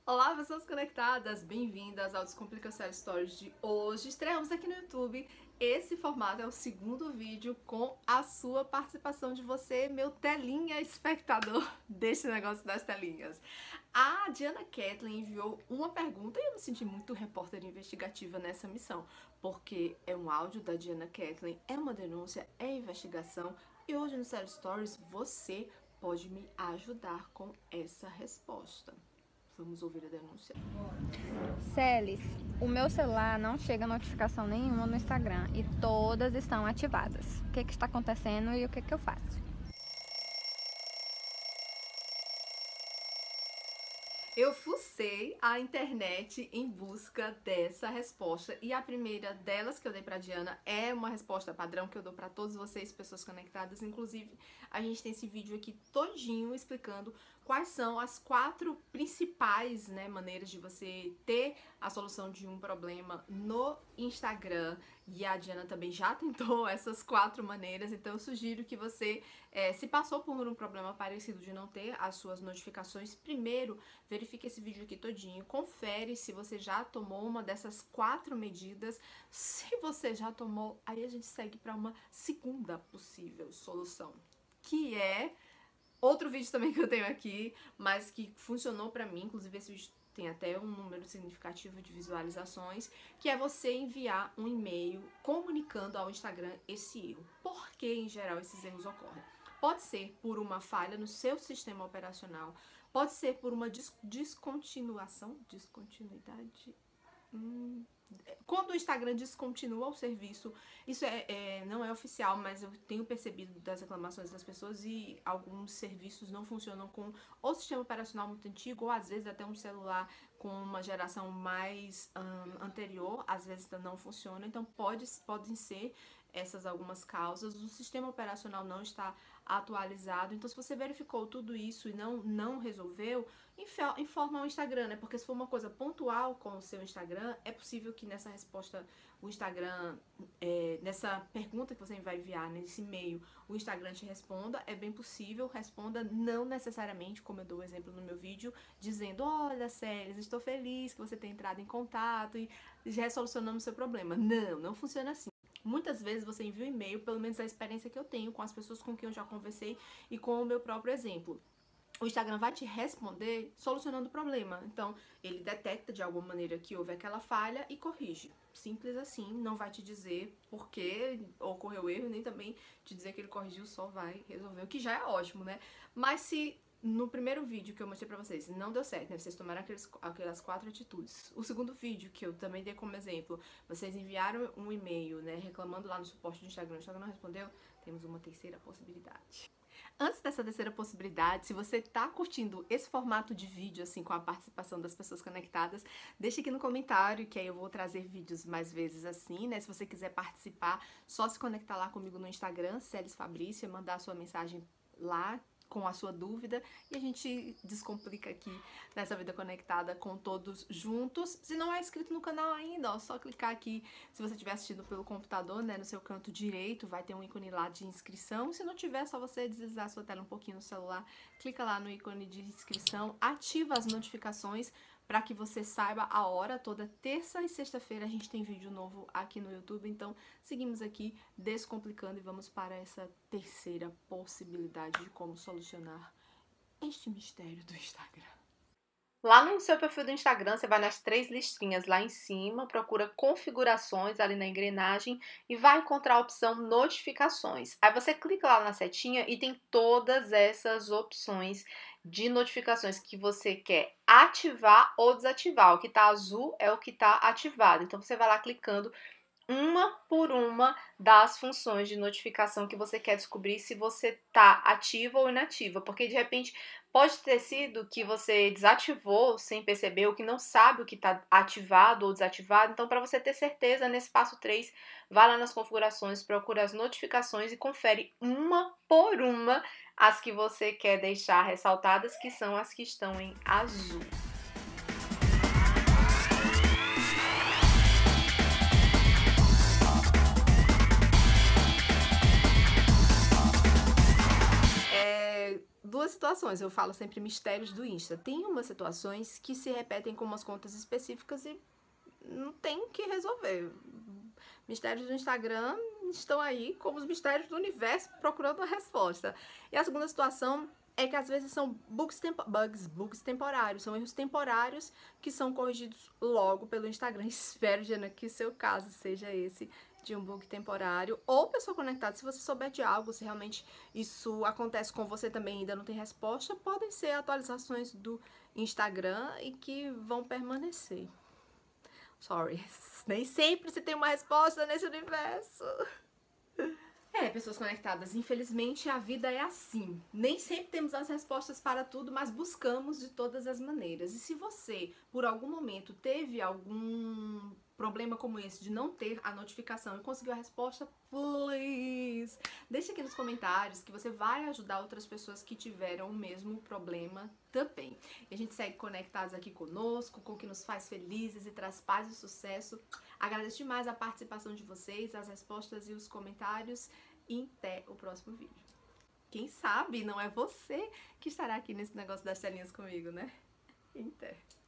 Olá, pessoas conectadas! Bem-vindas ao Descomplica Sério Stories de hoje. Estreamos aqui no YouTube. Esse formato é o segundo vídeo com a sua participação de você, meu telinha espectador deste negócio das telinhas. A Diana Kathleen enviou uma pergunta e eu me senti muito repórter investigativa nessa missão, porque é um áudio da Diana Kathleen, é uma denúncia, é investigação e hoje no Sério Stories você pode me ajudar com essa resposta. Vamos ouvir a denúncia. Celes, o meu celular não chega notificação nenhuma no Instagram e todas estão ativadas. O que está acontecendo e o que eu faço? Eu fucei a internet em busca dessa resposta e a primeira delas que eu dei pra Diana é uma resposta padrão que eu dou pra todos vocês, pessoas conectadas. Inclusive, a gente tem esse vídeo aqui todinho explicando quais são as 4 principais, maneiras de você ter a solução de um problema no Instagram. E a Diana também já tentou essas 4 maneiras, então eu sugiro que você, se passou por um problema parecido de não ter as suas notificações, primeiro verifique esse vídeo aqui todinho, confere se você já tomou uma dessas 4 medidas. Se você já tomou, aí a gente segue para uma segunda possível solução, que é outro vídeo também que eu tenho aqui, mas que funcionou pra mim. Inclusive esse vídeo tem até um número significativo de visualizações, que é você enviar um e-mail comunicando ao Instagram esse erro. Por que, em geral, esses erros ocorrem? Pode ser por uma falha no seu sistema operacional, pode ser por uma descontinuidade. Quando o Instagram descontinua o serviço, isso não é oficial, mas eu tenho percebido das reclamações das pessoas e alguns serviços não funcionam com o sistema operacional muito antigo, ou às vezes até um celular com uma geração mais anterior, às vezes não funciona. Então podem ser essas algumas causas. O sistema operacional não está atualizado. Então, se você verificou tudo isso e não resolveu, informa o Instagram, né? Porque se for uma coisa pontual com o seu Instagram, é possível que nessa resposta o Instagram, nessa pergunta que você vai enviar nesse e-mail, o Instagram te responda. É bem possível, responda, não necessariamente, como eu dou o exemplo no meu vídeo, dizendo: olha, Celes, estou feliz que você tenha entrado em contato e já solucionamos o seu problema. Não funciona assim. Muitas vezes você envia um e-mail, pelo menos a experiência que eu tenho com as pessoas com quem eu já conversei e com o meu próprio exemplo. O Instagram vai te responder solucionando o problema. Então, ele detecta de alguma maneira que houve aquela falha e corrige. Simples assim, não vai te dizer por que ocorreu o erro, nem também te dizer que ele corrigiu, só vai resolver, o que já é ótimo, né? Mas se no primeiro vídeo que eu mostrei pra vocês não deu certo, né? Vocês tomaram aquelas 4 atitudes. O segundo vídeo, que eu também dei como exemplo, vocês enviaram um e-mail, né, reclamando lá no suporte do Instagram, o Instagram não respondeu, temos uma terceira possibilidade. Antes dessa terceira possibilidade, se você tá curtindo esse formato de vídeo, assim, com a participação das pessoas conectadas, deixa aqui no comentário, que aí eu vou trazer vídeos mais vezes assim, né? Se você quiser participar, só se conectar lá comigo no Instagram, Celes Fabrícia, mandar a sua mensagem lá com a sua dúvida e a gente descomplica aqui nessa vida conectada com todos juntos. Se não é inscrito no canal ainda, ó, só clicar aqui. Se você estiver assistindo pelo computador, né, no seu canto direito vai ter um ícone lá de inscrição. Se não tiver, é só você deslizar a sua tela um pouquinho no celular, clica lá no ícone de inscrição, ativa as notificações para que você saiba a hora. Toda terça e sexta-feira a gente tem vídeo novo aqui no YouTube, então seguimos aqui descomplicando e vamos para essa terceira possibilidade de como solucionar este mistério do Instagram. Lá no seu perfil do Instagram, você vai nas 3 listrinhas lá em cima, procura configurações ali na engrenagem e vai encontrar a opção notificações. Aí você clica lá na setinha e tem todas essas opções de notificações que você quer ativar ou desativar. O que tá azul é o que tá ativado. Então você vai lá clicando uma por uma das funções de notificação que você quer descobrir se você tá ativa ou inativa, porque de repente pode ter sido que você desativou sem perceber, ou que não sabe o que está ativado ou desativado. Então, para você ter certeza, nesse passo 3, vai lá nas configurações, procura as notificações e confere uma por uma as que você quer deixar ressaltadas, que são as que estão em azul. situações, eu falo sempre mistérios do Insta. Tem umas situações que se repetem com umas contas específicas e não tem o que resolver. Mistérios do Instagram estão aí como os mistérios do universo procurando uma resposta. E a segunda situação é que às vezes são bugs temporários, são erros temporários que são corrigidos logo pelo Instagram. Espero, Jana, que o seu caso seja esse, de um bug temporário, ou pessoa conectada. Se você souber de algo, se realmente isso acontece com você também e ainda não tem resposta, podem ser atualizações do Instagram e que vão permanecer. Sorry, nem sempre se tem uma resposta nesse universo. Pessoas conectadas, infelizmente a vida é assim. Nem sempre temos as respostas para tudo, mas buscamos de todas as maneiras. E se você, por algum momento, teve algum problema como esse de não ter a notificação e conseguiu a resposta, please, deixa aqui nos comentários que você vai ajudar outras pessoas que tiveram o mesmo problema também. E a gente segue conectados aqui conosco, com o que nos faz felizes e traz paz e sucesso. Agradeço demais a participação de vocês, as respostas e os comentários. E até o próximo vídeo. Quem sabe não é você que estará aqui nesse negócio das telinhas comigo, né? Até.